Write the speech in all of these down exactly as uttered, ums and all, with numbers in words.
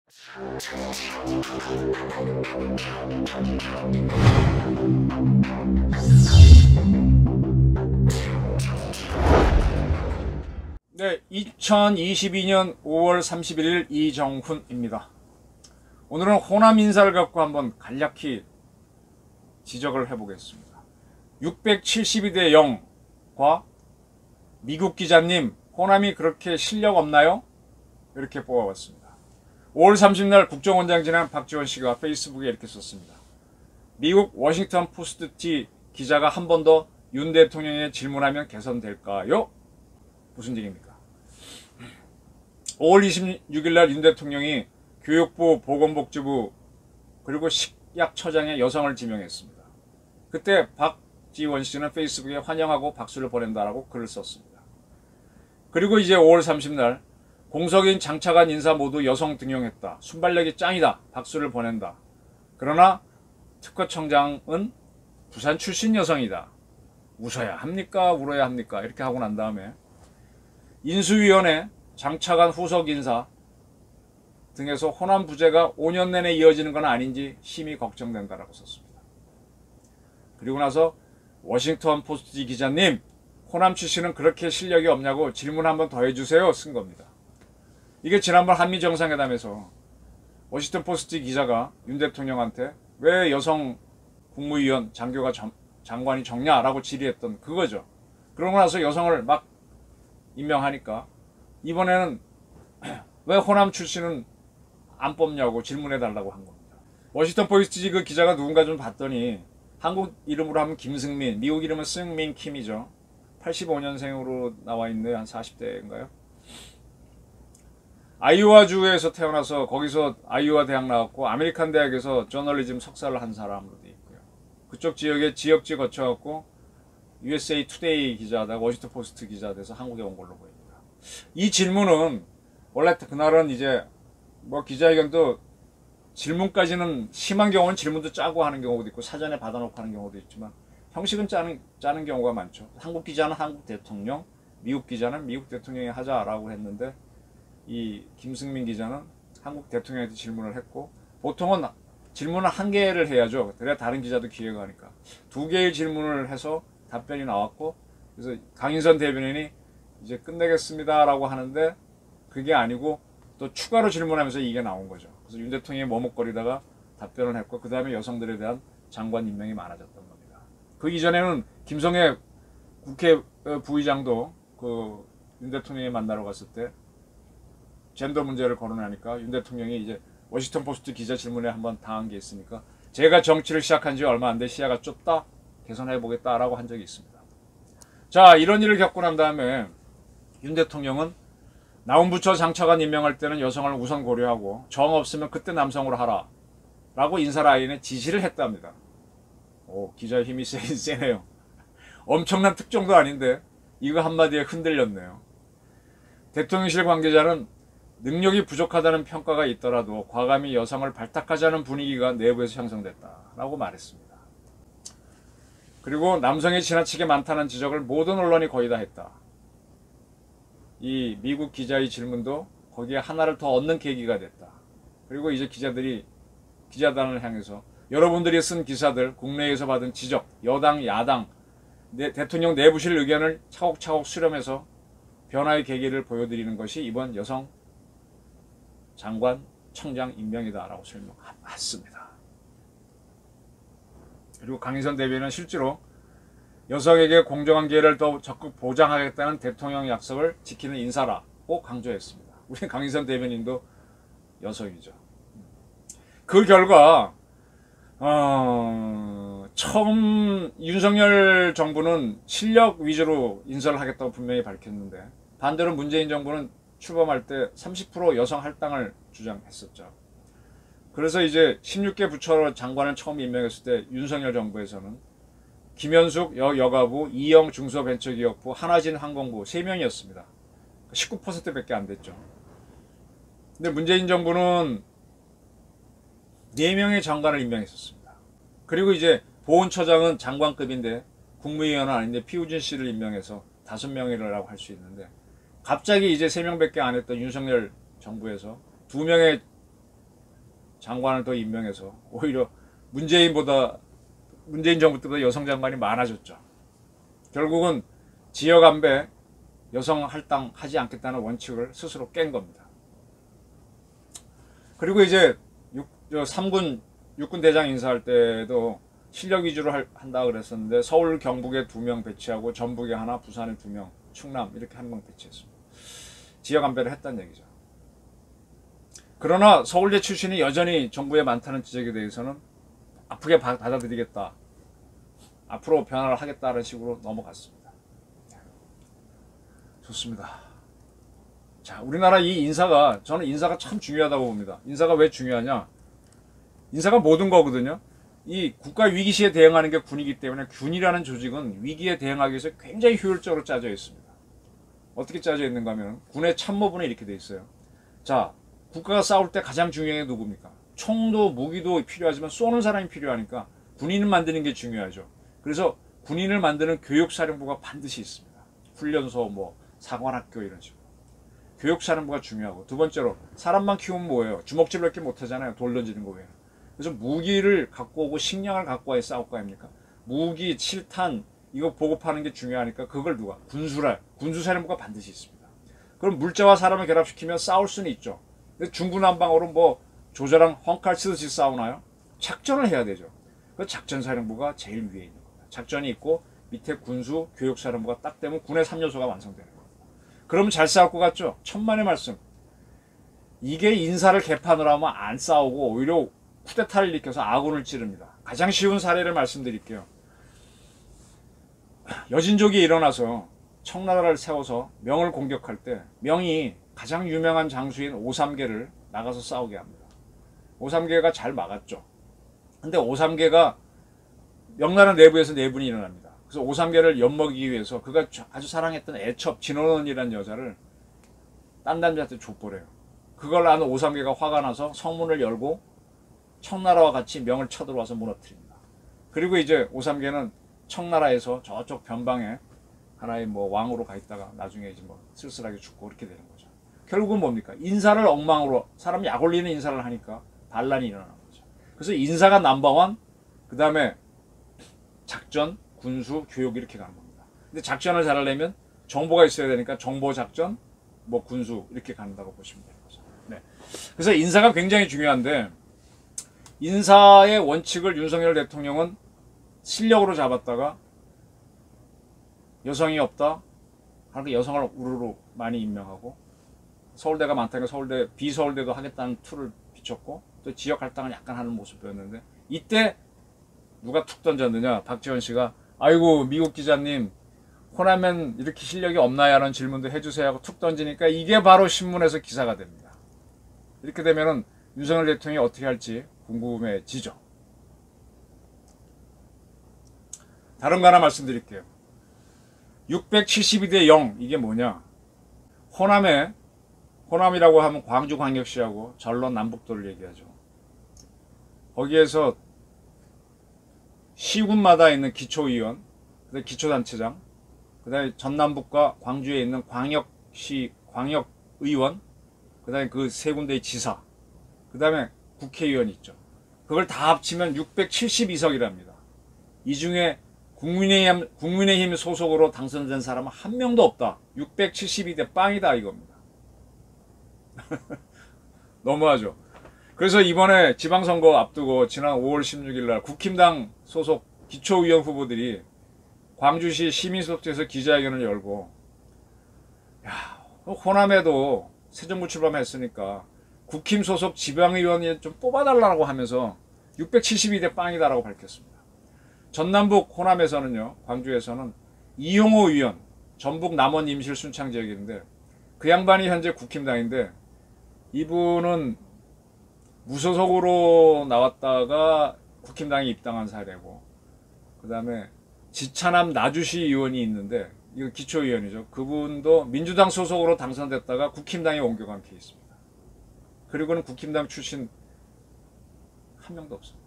네, 이천이십이년 오월 삼십일일 이정훈입니다. 오늘은 호남 인사를 갖고 한번 간략히 지적을 해보겠습니다. 육백칠십이 대 영과 미국 기자님, 호남이 그렇게 실력 없나요? 이렇게 뽑아봤습니다. 오월 삼십날 국정원장 지난 박지원 씨가 페이스북에 이렇게 썼습니다. 미국 워싱턴 포스트 기자가 한 번 더 윤 대통령에 질문하면 개선될까요? 무슨 얘기입니까? 오월 이십육일날 윤 대통령이 교육부, 보건복지부 그리고 식약처장에 여성을 지명했습니다. 그때 박지원 씨는 페이스북에 환영하고 박수를 보낸다라고 글을 썼습니다. 그리고 이제 오월 삼십날 공석인 장차관 인사 모두 여성 등용했다. 순발력이 짱이다. 박수를 보낸다. 그러나 특허청장은 부산 출신 여성이다. 웃어야 합니까? 울어야 합니까? 이렇게 하고 난 다음에 인수위원회, 장차관 후속 인사 등에서 호남 부재가 오 년 내내 이어지는 건 아닌지 심히 걱정된다라고 썼습니다. 그리고 나서 워싱턴 포스트 기자님, 호남 출신은 그렇게 실력이 없냐고 질문 한번 더 해주세요 쓴 겁니다. 이게 지난번 한미 정상회담에서 워싱턴 포스트 기자가 윤 대통령한테 왜 여성 국무위원 장교가 정, 장관이 적냐라고 질의했던 그거죠. 그러고 나서 여성을 막 임명하니까 이번에는 왜 호남 출신은 안 뽑냐고 질문해달라고 한 겁니다. 워싱턴 포스트 그 기자가 누군가 좀 봤더니 한국 이름으로 하면 김승민, 미국 이름은 승민 킴이죠. 팔십오년생으로 나와 있네. 한 사십 대인가요? 아이오와주에서 태어나서 거기서 아이오와 대학 나왔고 아메리칸 대학에서 저널리즘 석사를 한 사람으로 되어 있고요. 그쪽 지역에 지역지 거쳐갖고 유에스에이 투데이 기자하다가 워싱턴 포스트 기자 돼서 한국에 온 걸로 보입니다. 이 질문은 원래 그날은 이제 뭐 기자회견도 질문까지는 심한 경우는 질문도 짜고 하는 경우도 있고 사전에 받아놓고 하는 경우도 있지만 형식은 짜는, 짜는 경우가 많죠. 한국 기자는 한국 대통령, 미국 기자는 미국 대통령이 하자라고 했는데 이 김승민 기자는 한국 대통령한테 질문을 했고 보통은 질문을 한 개를 해야죠. 그래야 다른 기자도 기회가 하니까 두 개의 질문을 해서 답변이 나왔고 그래서 강인선 대변인이 이제 끝내겠습니다 라고 하는데 그게 아니고 또 추가로 질문하면서 이게 나온 거죠. 그래서 윤 대통령이 머뭇거리다가 답변을 했고 그 다음에 여성들에 대한 장관 임명이 많아졌던 겁니다. 그 이전에는 김성애 국회 부의장도 그 윤 대통령이 만나러 갔을 때 젠더 문제를 거론하니까 윤 대통령이 이제 워싱턴 포스트 기자 질문에 한번 당한 게 있으니까 제가 정치를 시작한 지 얼마 안 돼 시야가 좁다 개선해 보겠다라고 한 적이 있습니다. 자, 이런 일을 겪고 난 다음에 윤 대통령은 나온부처 장차관 임명할 때는 여성을 우선 고려하고 정 없으면 그때 남성으로 하라 라고 인사 라인에 지시를 했답니다. 오, 기자의 힘이 세긴 세네요. 엄청난 특종도 아닌데 이거 한마디에 흔들렸네요. 대통령실 관계자는 능력이 부족하다는 평가가 있더라도 과감히 여성을 발탁하자는 분위기가 내부에서 형성됐다라고 말했습니다. 그리고 남성이 지나치게 많다는 지적을 모든 언론이 거의 다 했다. 이 미국 기자의 질문도 거기에 하나를 더 얻는 계기가 됐다. 그리고 이제 기자들이 기자단을 향해서 여러분들이 쓴 기사들, 국내에서 받은 지적, 여당, 야당, 내, 대통령 내부실 의견을 차곡차곡 수렴해서 변화의 계기를 보여드리는 것이 이번 여성 장관 청장 임명이다라고 설명했습니다. 그리고 강인선 대변인은 실제로 여성에게 공정한 기회를 더 적극 보장하겠다는 대통령 약속을 지키는 인사라고 강조했습니다. 우리 강인선 대변인도 여성이죠. 그 결과 어, 처음 윤석열 정부는 실력 위주로 인사를 하겠다고 분명히 밝혔는데 반대로 문재인 정부는 출범할 때 삼십 퍼센트 여성 할당을 주장했었죠. 그래서 이제 십육 개 부처로 장관을 처음 임명했을 때 윤석열 정부에서는 김현숙 여, 여가부, 이영 중소벤처기업부, 한화진 항공부 세 명이었습니다. 십구 퍼센트 밖에 안 됐죠. 근데 문재인 정부는 네 명의 장관을 임명했었습니다. 그리고 이제 보훈처장은 장관급인데 국무위원은 아닌데 피우진 씨를 임명해서 다섯 명이라고 할 수 있는데 갑자기 이제 세 명밖에 안 했던 윤석열 정부에서 두 명의 장관을 더 임명해서 오히려 문재인보다 문재인 정부 때보다 여성 장관이 많아졌죠. 결국은 지역 안배 여성 할당하지 않겠다는 원칙을 스스로 깬 겁니다. 그리고 이제 육, 삼군 육군 대장 인사할 때도 실력 위주로 할, 한다 그랬었는데 서울 경북에 두 명 배치하고 전북에 하나, 부산에 두 명, 충남 이렇게 한 명 배치했습니다. 지역 안배를 했다는 얘기죠. 그러나 서울대 출신이 여전히 정부에 많다는 지적에 대해서는 아프게 받아들이겠다. 앞으로 변화를 하겠다는 식으로 넘어갔습니다. 좋습니다. 자, 우리나라 이 인사가, 저는 인사가 참 중요하다고 봅니다. 인사가 왜 중요하냐? 인사가 모든 거거든요. 이 국가 위기 시에 대응하는 게 군이기 때문에 군이라는 조직은 위기에 대응하기 위해서 굉장히 효율적으로 짜져 있습니다. 어떻게 짜져 있는가 하면 군의 참모부는 이렇게 돼 있어요. 자, 국가가 싸울 때 가장 중요한 게 누굽니까? 총도 무기도 필요하지만 쏘는 사람이 필요하니까 군인을 만드는 게 중요하죠. 그래서 군인을 만드는 교육사령부가 반드시 있습니다. 훈련소, 뭐 사관학교 이런 식으로. 교육사령부가 중요하고, 두 번째로 사람만 키우면 뭐예요? 주먹질밖에 못하잖아요. 돌 던지는 거 외에는. 그래서 무기를 갖고 오고 식량을 갖고 와야 싸울 거 아닙니까? 무기, 칠탄 이거 보급하는 게 중요하니까 그걸 누가? 군수라, 군수사령부가 반드시 있습니다. 그럼 물자와 사람을 결합시키면 싸울 수는 있죠. 근데 중구난방으로 뭐 조저랑 헝칼 치듯이 싸우나요? 작전을 해야 되죠. 그 작전사령부가 제일 위에 있는 겁니다. 작전이 있고 밑에 군수, 교육사령부가 딱 되면 군의 삼 요소가 완성되는 겁니다. 그러면 잘 싸울 것 같죠? 천만의 말씀. 이게 인사를 개판으로 하면 안 싸우고 오히려 쿠데타를 일으켜서 아군을 찌릅니다. 가장 쉬운 사례를 말씀드릴게요. 여진족이 일어나서 청나라를 세워서 명을 공격할 때 명이 가장 유명한 장수인 오삼계를 나가서 싸우게 합니다. 오삼계가 잘 막았죠. 근데 오삼계가 명나라 내부에서 내분이 일어납니다. 그래서 오삼계를 엿먹이기 위해서 그가 아주 사랑했던 애첩 진원원이라는 여자를 딴 남자한테 줘버려요. 그걸 아는 오삼계가 화가 나서 성문을 열고 청나라와 같이 명을 쳐들어와서 무너뜨립니다. 그리고 이제 오삼계는 청나라에서 저쪽 변방에 하나의 뭐 왕으로 가 있다가 나중에 이제 뭐 쓸쓸하게 죽고 그렇게 되는 거죠. 결국은 뭡니까? 인사를 엉망으로, 사람 약 올리는 인사를 하니까 반란이 일어나는 거죠. 그래서 인사가 넘버원, 그 다음에 작전, 군수, 교육 이렇게 가는 겁니다. 근데 작전을 잘하려면 정보가 있어야 되니까 정보 작전, 뭐 군수 이렇게 간다고 보시면 되는 거죠. 네. 그래서 인사가 굉장히 중요한데 인사의 원칙을 윤석열 대통령은 실력으로 잡았다가 여성이 없다 하니까 여성을 우르르 많이 임명하고 서울대가 많다니까 서울대 비서울대도 하겠다는 틀을 비췄고 또 지역 할당을 약간 하는 모습 보였는데 이때 누가 툭 던졌느냐? 박지원 씨가 아이고 미국 기자님 호남엔 이렇게 실력이 없나요? 하는 질문도 해주세요 하고 툭 던지니까 이게 바로 신문에서 기사가 됩니다. 이렇게 되면은 윤석열 대통령이 어떻게 할지 궁금해지죠. 다른 거 하나 말씀드릴게요. 육백칠십이 대 영 이게 뭐냐? 호남에 호남이라고 하면 광주광역시하고 전라 남북도를 얘기하죠. 거기에서 시군마다 있는 기초의원, 그다음에 기초단체장, 그다음에 전남북과 광주에 있는 광역시 광역의원, 그다음에 그 세 군데의 지사, 그다음에 국회의원이 있죠. 그걸 다 합치면 육백칠십이 석이랍니다. 이 중에 국민의힘, 국민의힘 소속으로 당선된 사람은 한 명도 없다. 육백칠십이 대 빵이다 이겁니다. 너무하죠. 그래서 이번에 지방선거 앞두고 지난 오월 십육일 날 국힘당 소속 기초의원 후보들이 광주시 시민소속지에서 기자회견을 열고 야, 호남에도 새정부 출범했으니까 국힘 소속 지방의원이 좀 뽑아달라고 하면서 육백칠십이 대 빵이다라고 밝혔습니다. 전남북 호남에서는요, 광주에서는 이용호 의원, 전북 남원 임실 순창 지역인데 그 양반이 현재 국힘당인데 이분은 무소속으로 나왔다가 국힘당에 입당한 사례고, 그 다음에 지차남 나주시 의원이 있는데 이거 기초의원이죠. 그분도 민주당 소속으로 당선됐다가 국힘당에 옮겨간 케이스입니다. 그리고는 국힘당 출신 한 명도 없습니다.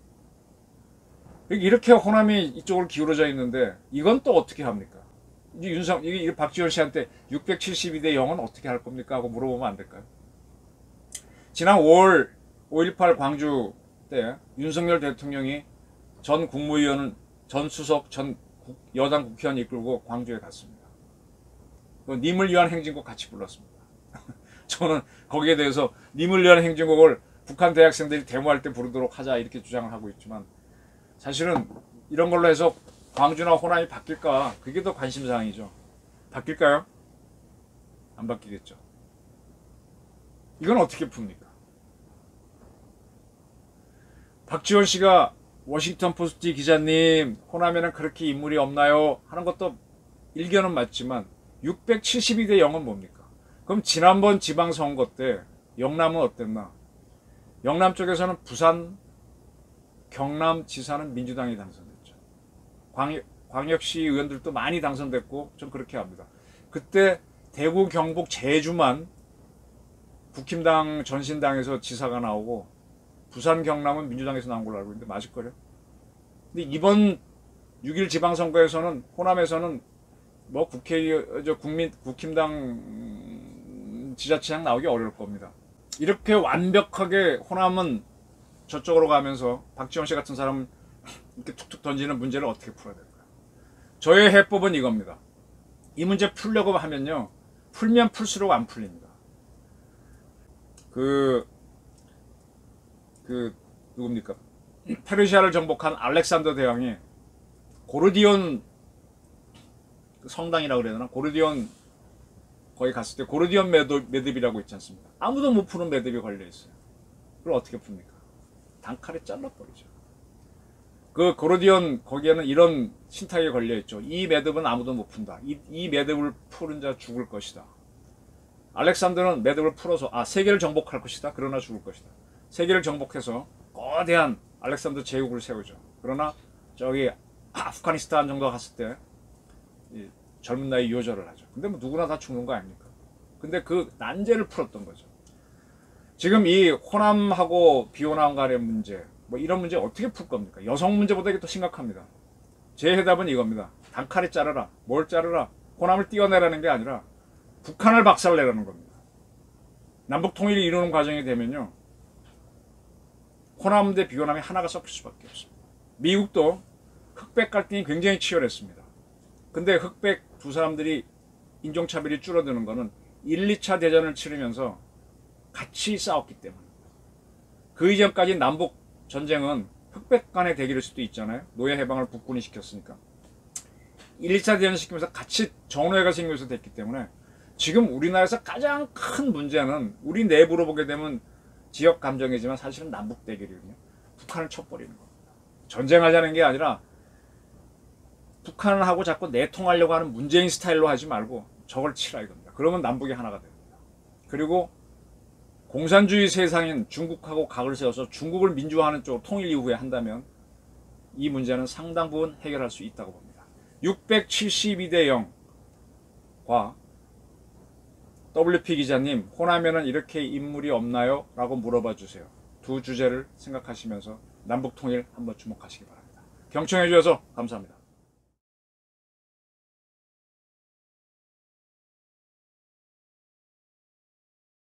이렇게 호남이 이쪽으로 기울어져 있는데 이건 또 어떻게 합니까? 이 윤석, 이 박지원 씨한테 육백칠십이 대 영은 어떻게 할 겁니까? 하고 물어보면 안 될까요? 지난 오월 오일팔 광주 때 윤석열 대통령이 전 국무위원은 전 수석 전 국, 여당 국회의원 이끌고 광주에 갔습니다. 님을 위한 행진곡 같이 불렀습니다. 저는 거기에 대해서 님을 위한 행진곡을 북한 대학생들이 데모할 때 부르도록 하자 이렇게 주장을 하고 있지만 사실은 이런 걸로 해서 광주나 호남이 바뀔까? 그게 더 관심사항이죠. 바뀔까요? 안 바뀌겠죠. 이건 어떻게 풉니까? 박지원 씨가 워싱턴 포스트 기자님 호남에는 그렇게 인물이 없나요? 하는 것도 일견은 맞지만 육백칠십이 대 영은 뭡니까? 그럼 지난번 지방선거 때 영남은 어땠나? 영남 쪽에서는 부산, 경남 지사는 민주당이 당선됐죠. 광역, 광역시 의원들도 많이 당선됐고 좀 그렇게 합니다. 그때 대구, 경북, 제주만 국힘당, 전신당에서 지사가 나오고 부산, 경남은 민주당에서 나온 걸로 알고 있는데 맞을걸요? 근데 이번 육 일 지방선거에서는 호남에서는 뭐 국회, 저 국민, 국힘당 지자체장 나오기 어려울 겁니다. 이렇게 완벽하게 호남은 저쪽으로 가면서 박지원 씨 같은 사람은 이렇게 툭툭 던지는 문제를 어떻게 풀어야 될까요? 저의 해법은 이겁니다. 이 문제 풀려고 하면요. 풀면 풀수록 안 풀립니다. 그, 그, 누굽니까? 페르시아를 정복한 알렉산더 대왕이 고르디온 성당이라고 그래야 되나? 고르디온 거기 갔을 때 고르디온 매듭, 매듭이라고 있지 않습니까? 아무도 못 푸는 매듭이 걸려있어요. 그걸 어떻게 풉니까? 단칼에 잘라버리죠. 그 고르디온 거기에는 이런 신탁이 걸려있죠. 이 매듭은 아무도 못 푼다. 이, 이 매듭을 푸는 자 죽을 것이다. 알렉산더는 매듭을 풀어서 아 세계를 정복할 것이다. 그러나 죽을 것이다. 세계를 정복해서 거대한 알렉산더 제국을 세우죠. 그러나 저기 아프가니스탄 정도 갔을 때 이 젊은 나이 요절을 하죠. 근데 뭐 누구나 다 죽는 거 아닙니까? 근데 그 난제를 풀었던 거죠. 지금 이 호남하고 비호남 간의 문제, 뭐 이런 문제 어떻게 풀 겁니까? 여성 문제보다 이게 더 심각합니다. 제 해답은 이겁니다. 단칼에 자르라. 뭘 자르라? 호남을 띄어내라는 게 아니라 북한을 박살내라는 겁니다. 남북 통일이 이루는 과정이 되면요. 호남 대 비호남이 하나가 섞일 수밖에 없습니다. 미국도 흑백 갈등이 굉장히 치열했습니다. 근데 흑백 두 사람들이 인종차별이 줄어드는 거는 일, 이 차 대전을 치르면서 같이 싸웠기 때문입니다. 그 이전까지 남북 전쟁은 흑백 간의 대결일 수도 있잖아요. 노예 해방을 국군이 시켰으니까. 일, 이 차 대전을 시키면서 같이 전후회가 생겨서 됐기 때문에 지금 우리나라에서 가장 큰 문제는 우리 내부로 보게 되면 지역 감정이지만 사실은 남북 대결이거든요. 북한을 쳐버리는 겁니다. 전쟁하자는 게 아니라 북한하고 자꾸 내통하려고 하는 문재인 스타일로 하지 말고 저걸 치라 이겁니다. 그러면 남북이 하나가 됩니다. 그리고 공산주의 세상인 중국하고 각을 세워서 중국을 민주화하는 쪽으로 통일 이후에 한다면 이 문제는 상당 부분 해결할 수 있다고 봅니다. 육백칠십이 대 영과 더블유피 기자님, 호남에는 이렇게 인물이 없나요? 라고 물어봐 주세요. 두 주제를 생각하시면서 남북통일 한번 주목하시기 바랍니다. 경청해 주셔서 감사합니다.